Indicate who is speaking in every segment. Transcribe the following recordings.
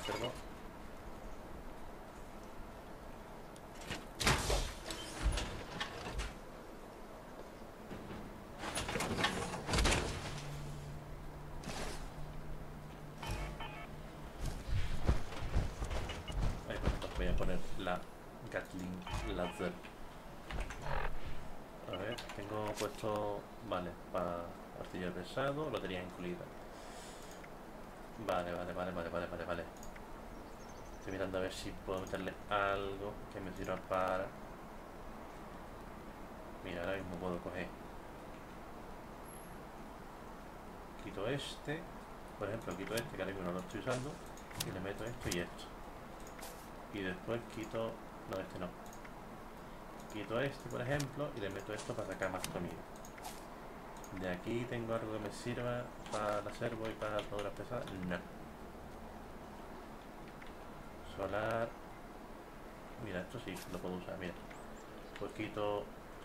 Speaker 1: cerdo. Ahí, pues, voy a poner la Gatling Laser. A ver, tengo puesto... Vale, para artillería pesado, lotería incluida. Vale. Estoy mirando a ver si puedo meterle algo que me sirva para... Mira, ahora mismo puedo coger... Quito este, por ejemplo, quito este que ahora mismo no lo estoy usando y le meto esto y esto. Y después quito... No, este no. Quito este, por ejemplo, y le meto esto para sacar más comida. De aquí tengo algo que me sirva para la servo y para las armaduras pesadas. No. Solar. Mira, esto sí lo puedo usar, mira. Pues quito...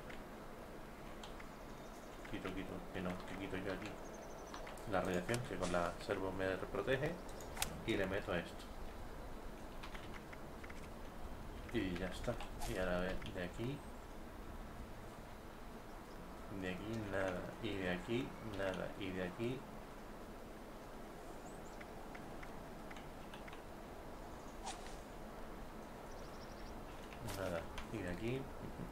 Speaker 1: que no, que quito yo aquí. La radiación, que con la servo me protege. Y le meto esto. Y ya está. Y ahora a ver, de aquí... De aquí nada. Y de aquí nada. Y de aquí... Nada. Y de aquí...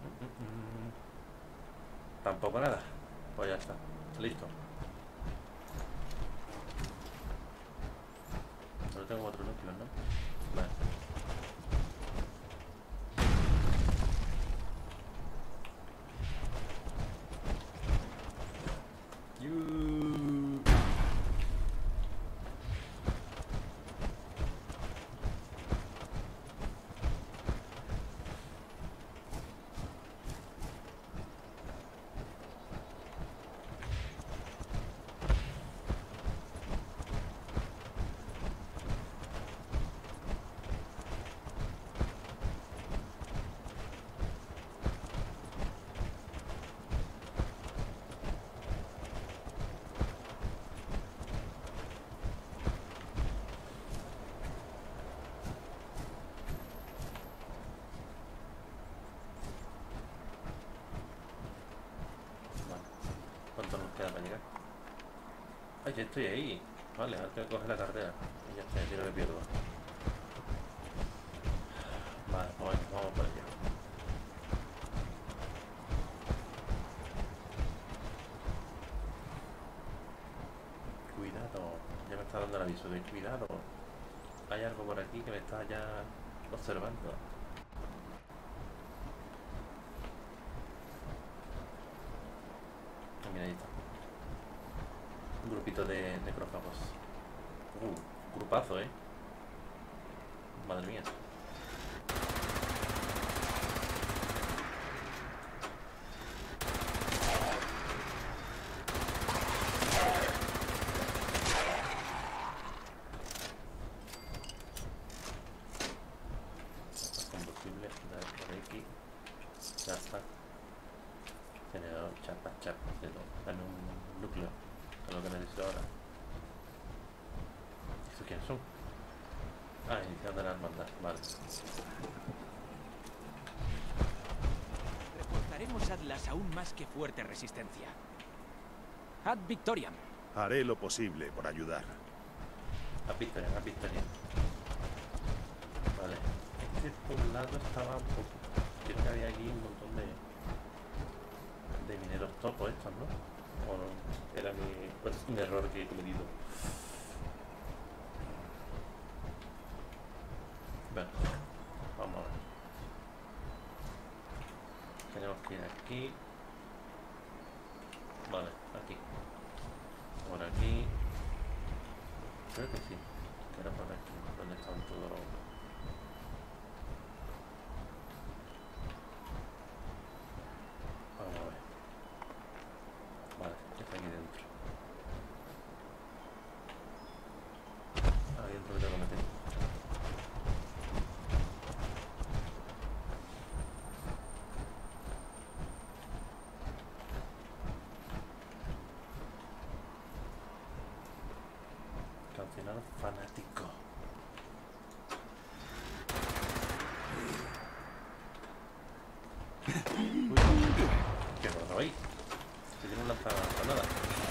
Speaker 1: Tampoco nada. Pues ya está. Listo. Solo tengo 4 núcleos, ¿no? Vale. ¿Cuánto nos queda para llegar? Ay, ya estoy ahí. Vale, ahora tengo que coger la cartera. Y ya está, ya no me pierdo. Vale, pues vamos por allá. Cuidado. Ya me está dando el aviso de cuidado. Hay algo por aquí que me está ya observando. Mira, ahí está. Un grupito de necrófagos. Grupazo, Madre mía. Combustible, dale por aquí. Ya está. Generador, chapa, de todo. Dame un núcleo. Es lo que necesito ahora. ¿Estos quiénes son? Ah, iniciando la hermandad. Vale.
Speaker 2: Reforzaremos Atlas aún más que fuerte resistencia. Ad Victoriam.
Speaker 3: Haré lo posible por ayudar.
Speaker 1: A Victoria. Vale. Este poblado estaba un poco... Creo que había aquí un montón de mineros topos estos, ¿no? O no, era pues, un error que he cometido. Bueno, vamos a ver. Tenemos que ir aquí. Vale, aquí. Por aquí. Creo que sí. Que era por aquí, donde están todos los... Vamos a ver. Vale, está aquí dentro. Ahí dentro me tengo que meter. Cancionado fanático. lanza granadas.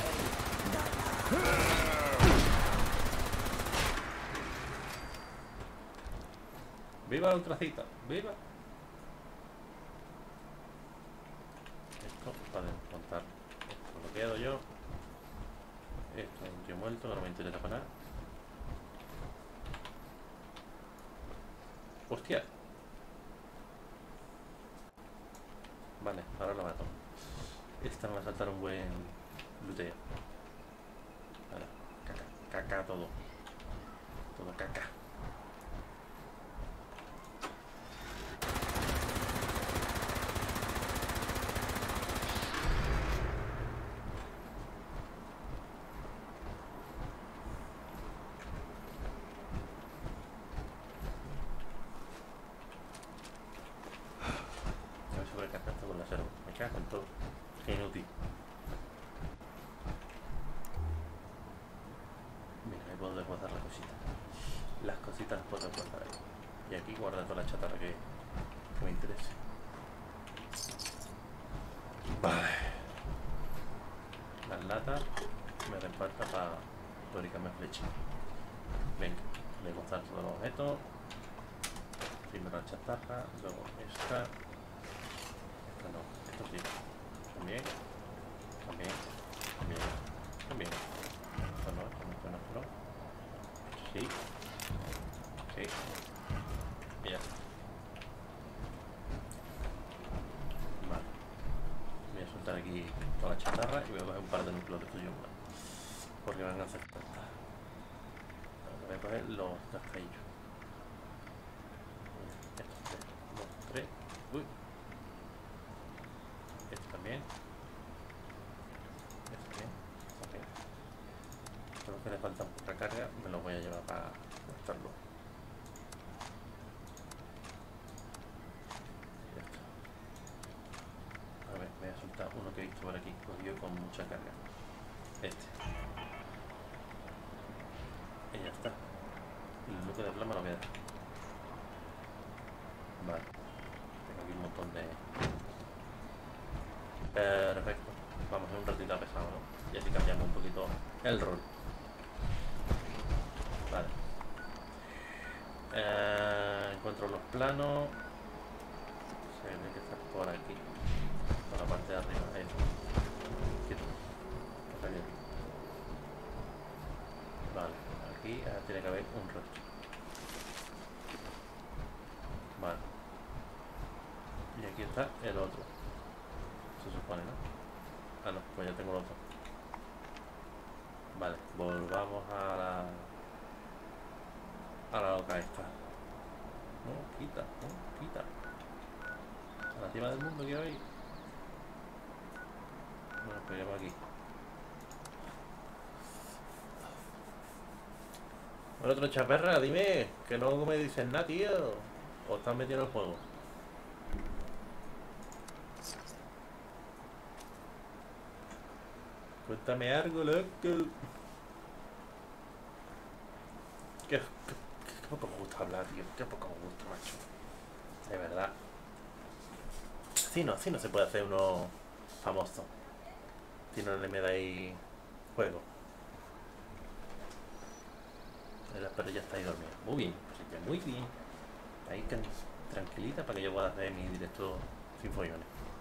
Speaker 1: ¡Viva la ultracita! ¡Viva! Esto para desmontar. Esto lo quedo yo. Esto es un tío muerto, no me interesa para nada. ¡Hostia! Vale, ahora lo mato. Esta me va a saltar un buen luteo. Vale, caca, caca todo. Todo caca. Con todo. Qué inútil. Mira, ahí puedo guardar las cositas. Las cositas las puedo guardar ahí. Y aquí guardar toda la chatarra que me interese. Vale. Las latas me reparta para fabricarme flecha. Venga, voy a guardar todos los objetos. Primero la chatarra, luego esta. Esta no. Sí. También. También. También. También. Esto no, esto no. Sí. Sí. Y ya está. Vale. Voy a soltar aquí toda la chatarra y voy a coger un par de núcleos de tuyo más. Porque van a hacer falta. Voy a coger los cascaillos. Estos 3. Uy. Este también. Este también. Okay. Solo que le falta otra carga, me lo voy a llevar para gastarlo. Ya está. A ver, voy a soltar uno que he visto por aquí, cogido con mucha carga. Este. Y ya está. El bloque de plasma lo voy a dar. Vale. Tengo aquí un montón de... Perfecto. Vamos a hacer un ratito pesado, ¿no? Y así cambiamos un poquito el rol. Vale. Encuentro los planos. Se ve que está por aquí. Por la parte de arriba. Ahí. Quieto. Está bien. Vale. Aquí tiene que haber un rostro. Vale. Y aquí está el otro. Se supone, ¿no? Ah, no, pues ya tengo el otro. Vale, volvamos a la loca esta. No, quita, no, quita. A la cima del mundo que hay. Bueno, pues llevo aquí. Bueno, otro chaperra, dime, que no me dices nada, tío. O estás metido en el juego. Cuéntame algo, loco. Qué poco me gusta hablar, tío. Qué poco me gusta, macho. De verdad. Así no se puede hacer uno famoso. Si no le me dais juego. Pero ya está ahí dormido. Muy bien, pues muy bien. Ahí tranquilita para que yo pueda hacer mi directo sin follones.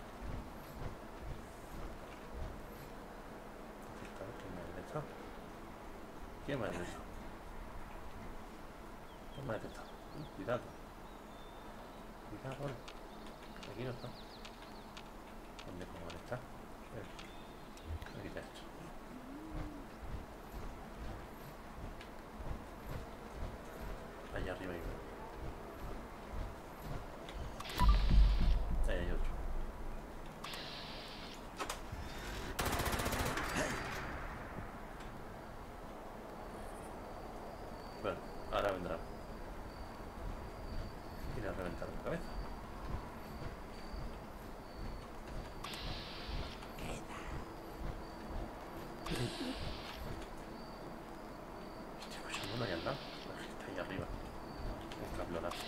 Speaker 1: ¿Quién me ha detectado? ¿Quién me ha detectado? Cuidado. Cuidado. Aquí no está. ¿Dónde cojones está? Aquí está esto. Allá arriba hay uno. Ahí hay otro. Bueno, ahora vendrá. Y le ha reventado la cabeza. Hostia, pues uno ahí al lado. Está ahí arriba. Un cablonazo.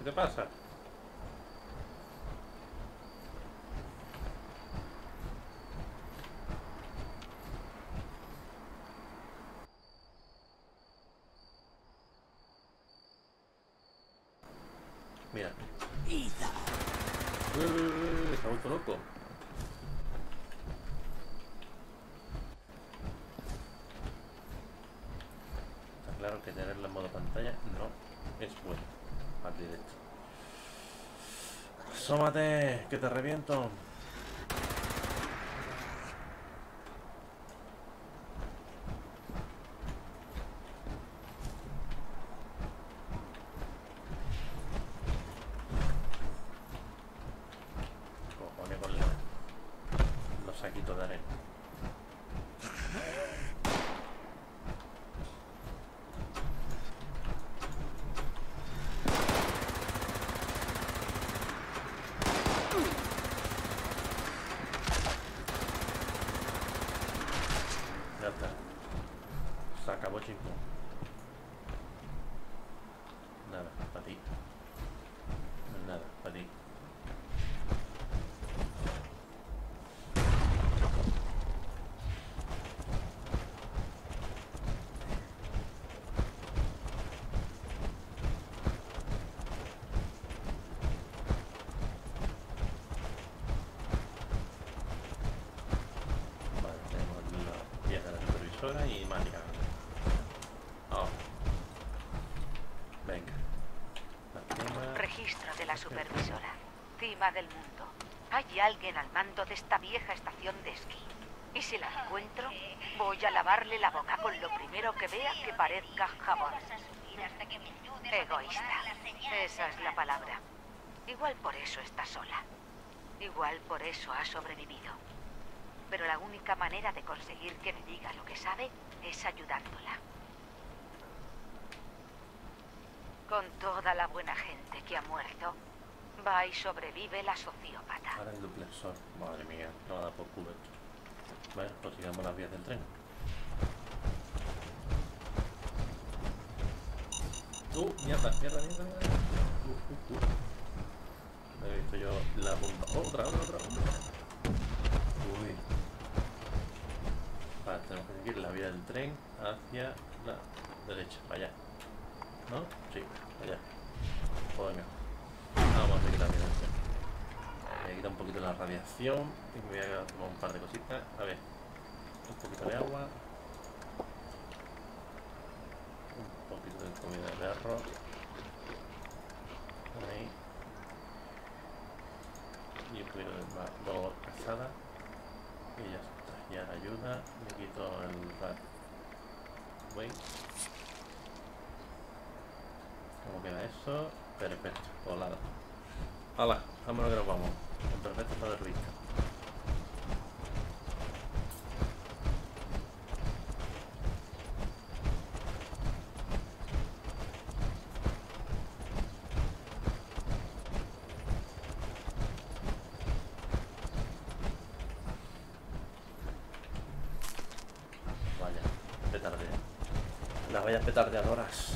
Speaker 1: ¿Qué te pasa? Mira. Se ha vuelto loco. Está claro que tenerlo en modo pantalla no es bueno al directo. ¡Asómate! ¡Que te reviento! Cojones con los saquitos de arena. Ya está. Se acabó, chico. Nada, para ti. Nada, para ti. Vale, tenemos la pieza de la supervisora y máquina. Oh. Venga. La cima.
Speaker 4: Registro de la supervisora. Cima del mundo. Hay alguien al mando de esta vieja estación de esquí. Y si la encuentro, voy a lavarle la boca con lo primero que vea que parezca jabón. Egoísta. Esa es la palabra. Igual por eso está sola. Igual por eso ha sobrevivido. Pero la única manera de conseguir que me diga lo que sabe es ayudándola. Con toda la buena gente que ha muerto, va y sobrevive la sociópata.
Speaker 1: Ahora el duplexor. Madre mía, no va a dar por culo esto. Bueno, pues sigamos las vías del tren. Mierda. He visto yo la bomba. Otra. Uy. Vale, tenemos que seguir la vía del tren hacia la derecha, para allá. ¿No? Sí, para allá. Pues venga. Vamos a seguir la vía del tren. Voy a quitar un poquito la radiación y me voy a tomar un par de cositas. A ver, un poquito de agua, un poquito de comida de perro. Ahí. Y un poquito de dos cazadas. Y ya está. Ya ayuda. Me quito el rat. Wait. ¿Cómo queda eso? Perfecto, volado. ¡Hala! Vámonos que nos vamos. En perfecto estado de vista. Vaya, petardea. Las vallas petardeadoras.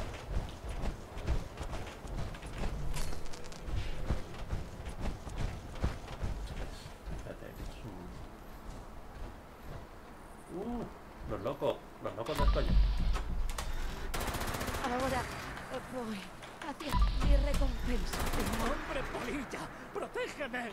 Speaker 1: Los locos del coño.
Speaker 5: Ahora voy hacia mi recompensa.
Speaker 2: ¡Hombre polilla! ¡Protégeme!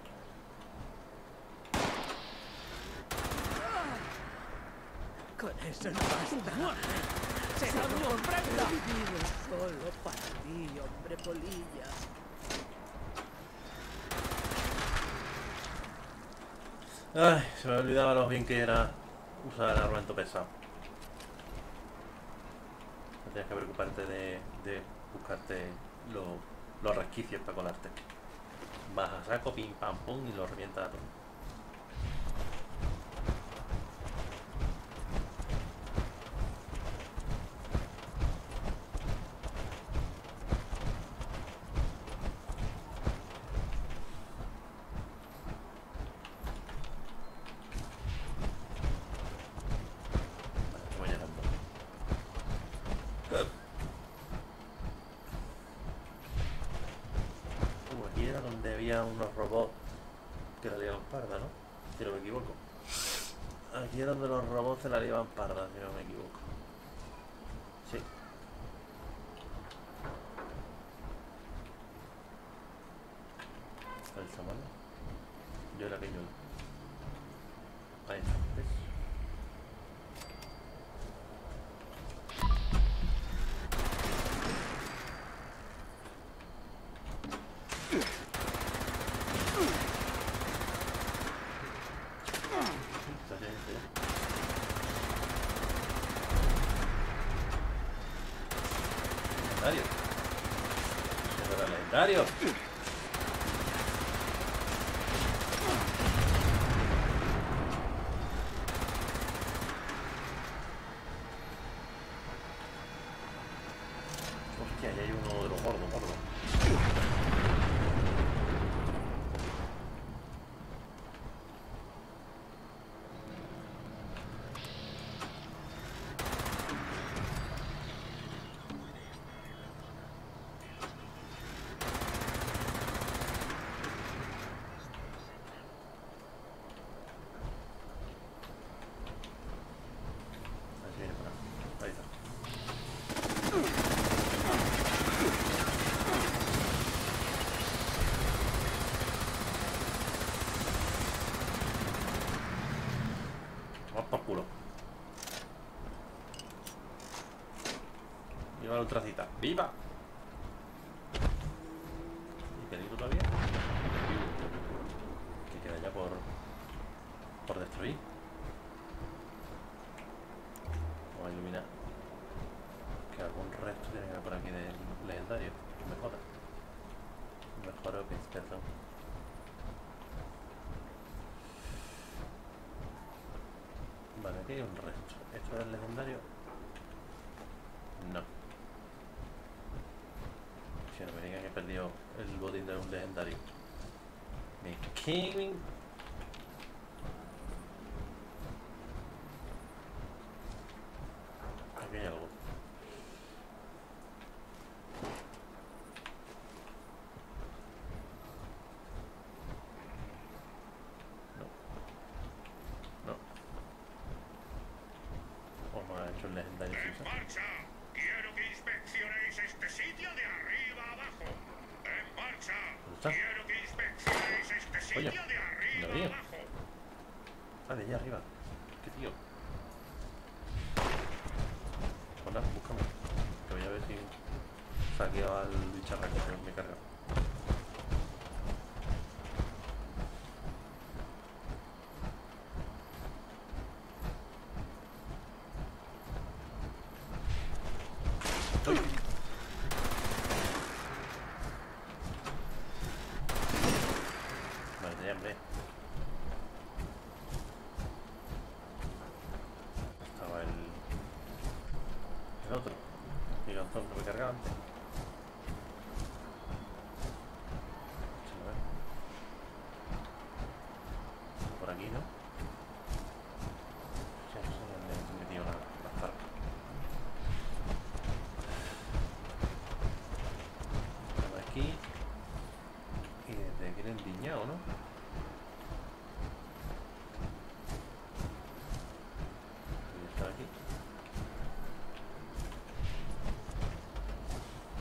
Speaker 2: Con eso no basta. ¡Será mi ofrenda!
Speaker 5: He vivido solo para ti, hombre polilla.
Speaker 1: Ay, se me olvidaba lo bien que era usar el armamento pesado. No tienes que preocuparte de buscarte los resquicios para colarte. Vas a saco, pim pam pum y lo revientas a todo. Voy llegando. había unos robots que la liaban parda, ¿no? Si no me equivoco. Aquí es donde los robots se la liaban parda, si no me equivoco. Sí. El chamán. Yo era que yo. Ahí está, ¿ves? Legendario. Eso era legendario. Hostia, ahí hay uno de los gordos, gordos. Así viene por ahí. Ahí está. Vamos por culo. Viva la ultracita. ¡Viva! ¿Y peligro todavía? Que queda ya por destruir. Vamos a iluminar. Que algún resto tiene que haber por aquí de legendario. Me joda. Mejor Open, perdón. Vale, aquí hay un resto. ¿Esto es legendario? No. Si no me digan que he perdido el botín de un legendario. Me cago. Aquí hay algo. No. No. Vamos a hecho un legendario.
Speaker 6: ¡En marcha! Quiero que inspeccionéis este sitio de arriba abajo. ¡En marcha!
Speaker 1: ¿Dónde está?
Speaker 6: Quiero que inspeccionéis este sitio
Speaker 1: Coño,
Speaker 6: de arriba
Speaker 1: no veo.
Speaker 6: abajo.
Speaker 1: Ah, de allá arriba. ¿Qué tío? Hola, búscame. Que voy a ver si saqueo al bicharraco que me carga. ¡Uy! Vale, tenía hambre. Estaba el otro gigantón que me cargaba antes. Se lo ve. Por aquí, ¿no? Ya no sé dónde he metido las zarpas. Por aquí. Y desde aquí en el viñado, ¿no? Y está aquí.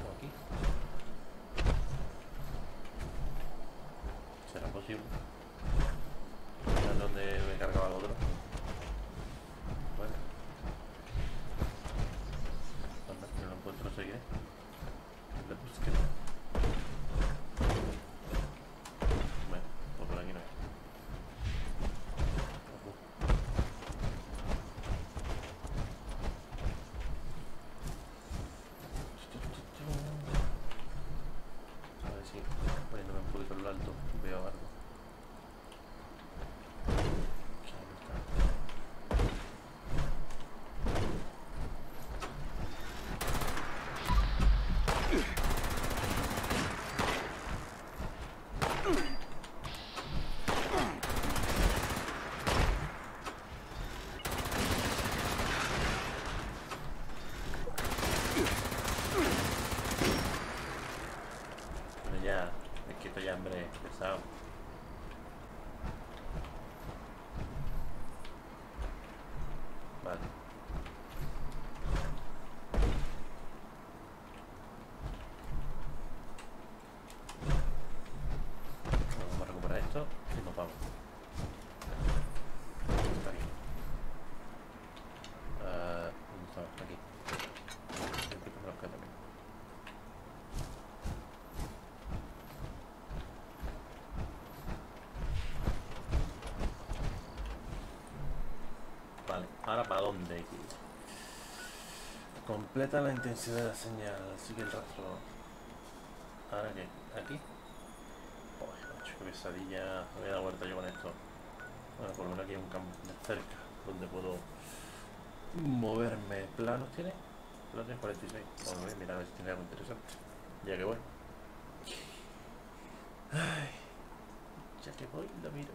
Speaker 1: Completa la intensidad de la señal, sigue el rastro. ¿Ahora qué? ¿Aquí? Joder, macho, qué pesadilla. Me voy a dar vuelta yo con esto. Bueno, por lo menos aquí hay un campo cerca donde puedo moverme. ¿Planos tiene? Planos tiene 46. Bueno, voy a mirar a ver si tiene algo interesante. Ya que voy. Ay, ya que voy, lo miro.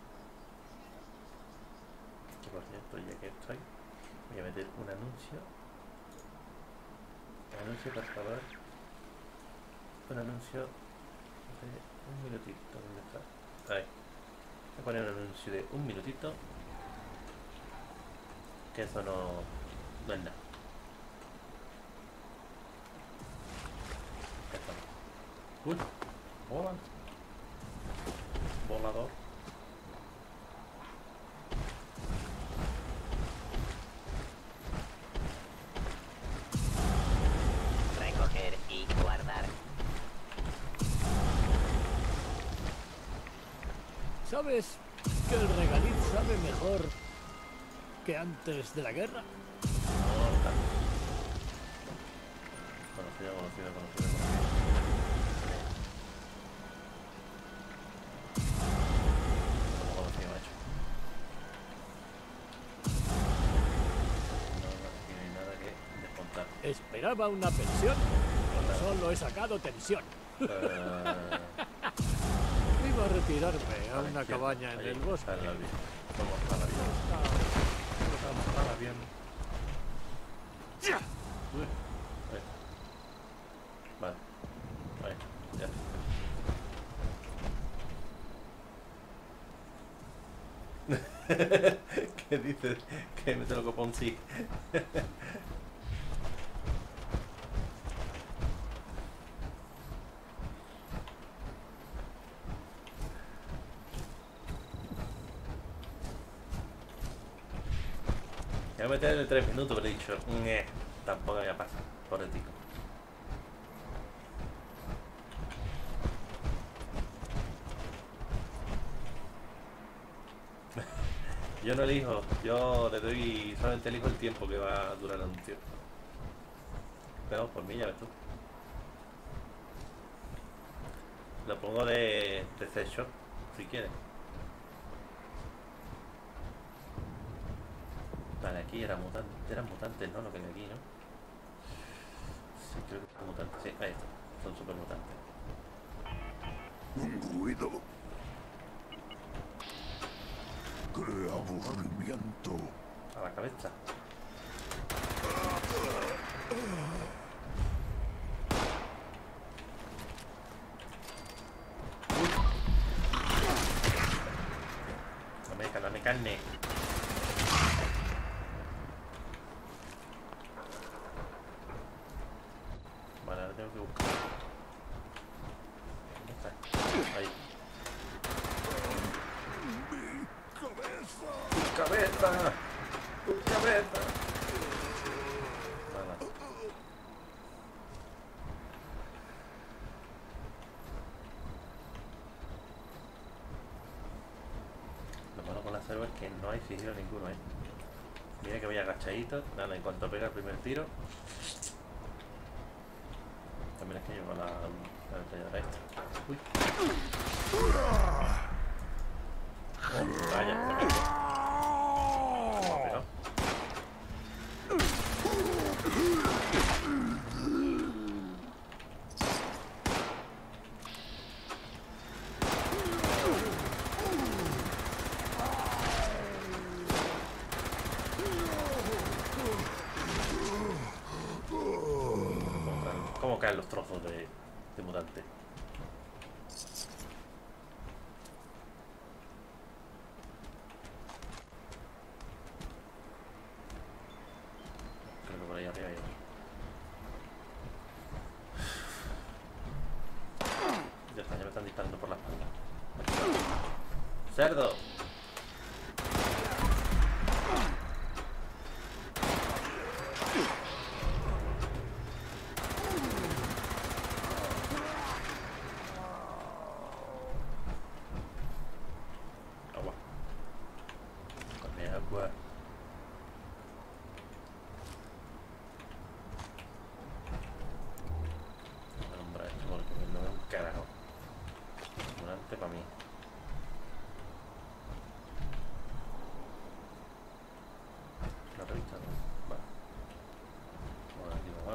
Speaker 1: Que por cierto, ya que estoy, voy a meter un anuncio. Anuncio, por favor. Un anuncio de un minutito. ¿Dónde está? Ahí. Voy a poner un anuncio de un minutito. Que eso no es nada. Esto no. Uy, hola. Volador.
Speaker 7: Recoger y guardar.
Speaker 5: ¿Sabes que el regaliz sabe mejor que antes de la guerra?
Speaker 1: Conocido. Conocido, macho. No tiene nada que descontar.
Speaker 5: Esperaba una pensión, pero solo he sacado tensión. Iba a retirarme a una cabaña en el bosque.
Speaker 1: Vamos a la bien. Vamos a la bien. Uy, ahí. Vale. Ahí, ya. ¿Qué dices? Que me te lo copo un sí. Voy a meter en 3 minutos, pero he dicho, tampoco me va a pasar, pobrecito. Yo no elijo, yo le doy, solamente elijo el tiempo que va a durar el anuncio. Pero por mí ya ves tú. Lo pongo de C-Shop, si quieres. Vale, aquí eran mutantes, ¿no? Lo que hay aquí, ¿no? Sí, creo que son mutantes. Sí, ahí está. Son super mutantes.
Speaker 3: Un ruido. ¡Qué aburrimiento!
Speaker 1: A la cabeza. Dame carne. Vale, ahora tengo que buscar. ¿Dónde está? Ahí. ¡Tu cabeza! ¡Tu cabeza! Nada. Lo malo con la selva es que no hay sigilo ninguno, ¿eh? Mira que voy agachadito. Nada, en cuanto pega el primer tiro. También es que llevo la metralladora esta. Uy. Oh, vaya, se me ha pegado. ¿Cómo caen los trozos de mutante? Creo que por ahí arriba hay otro. Ya está, ya me están disparando por la espalda. ¡Cerdo! Agua. Con agua.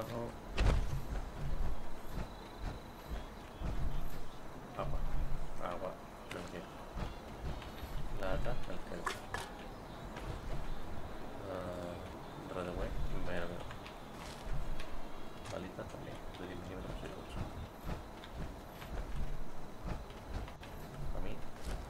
Speaker 1: Agua. Agua. Lo que. Lata. El que. Red Way. Verde. Balitas también. De 10 milímetros y 8. A mí.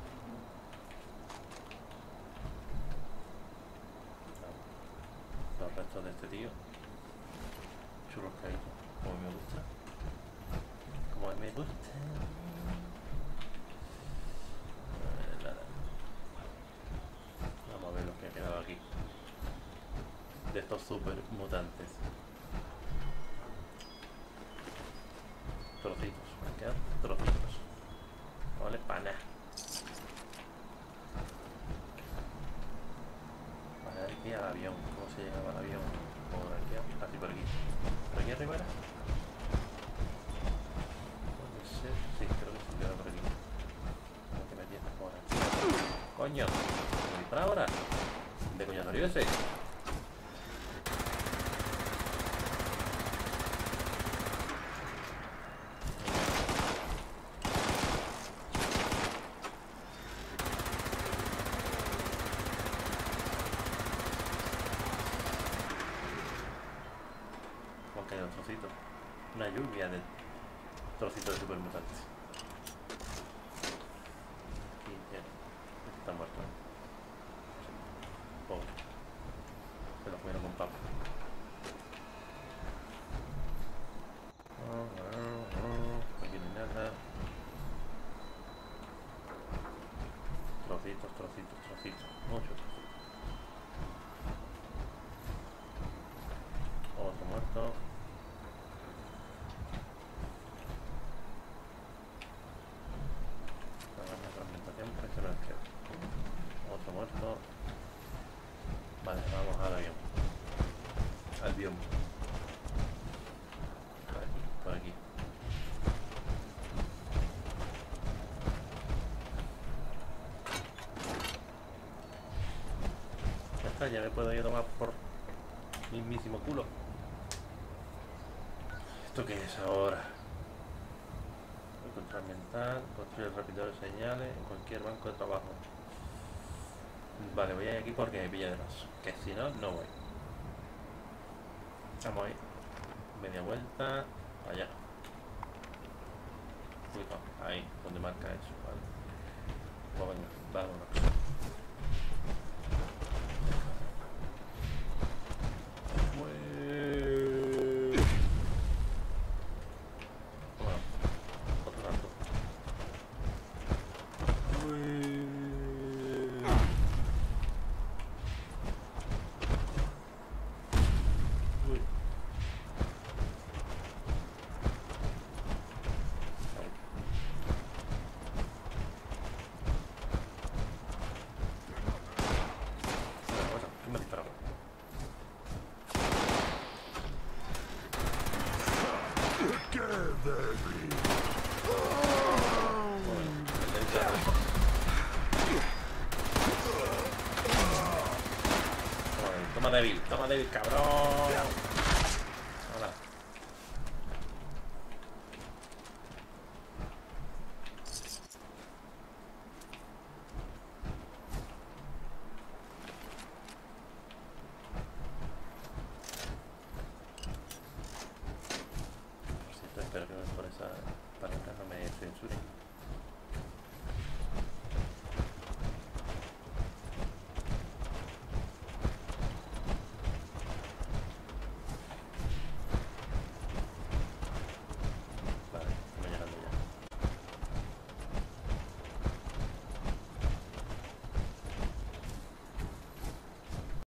Speaker 1: Los restos de este tío. Churros caídos. Como me gusta. Como me gusta. Nada. Vamos a ver lo que ha quedado aquí. De estos super mutantes. Trocitos. Me quedan trocitos. No vale para nada. Vale, aquí al avión. ¿Cómo se llegaba al avión? Por aquí, así por aquí. ¿Por aquí arriba era? Puede ser. Sí, creo que sí, queda por aquí. Como que me tienes por aquí. ¡Coño! ¿Me dispara ahora? ¿De coño salió ese? Trocitos. Una lluvia de trocitos de supermutantes. Y ya. Este está muerto. Pobre. Se lo comieron con papa. Aquí no hay nada. Trocitos, trocitos, trocitos. Muchos trocitos. Otro muerto. Otro muerto. Vale, vamos al avión. Al bioma. Por aquí, por aquí. Ya está, ya me puedo ir a tomar por mismísimo culo. ¿Esto qué es ahora? Control mental, construir repetidores de señales en cualquier banco de trabajo. Vale, voy a ir aquí porque me pilla de paso. Que si no, no voy. Vamos ahí. Media vuelta. Allá. Uy, no, ahí, donde marca eso, vale. Pues venga, vámonos. Toma débil, cabrón. Hola. Espero que por esa palanca no me censuren.